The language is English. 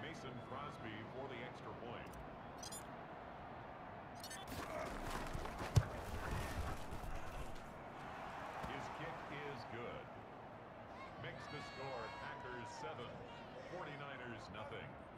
Mason Crosby for the extra point. His kick is good. Makes the score Packers 7, 49ers nothing.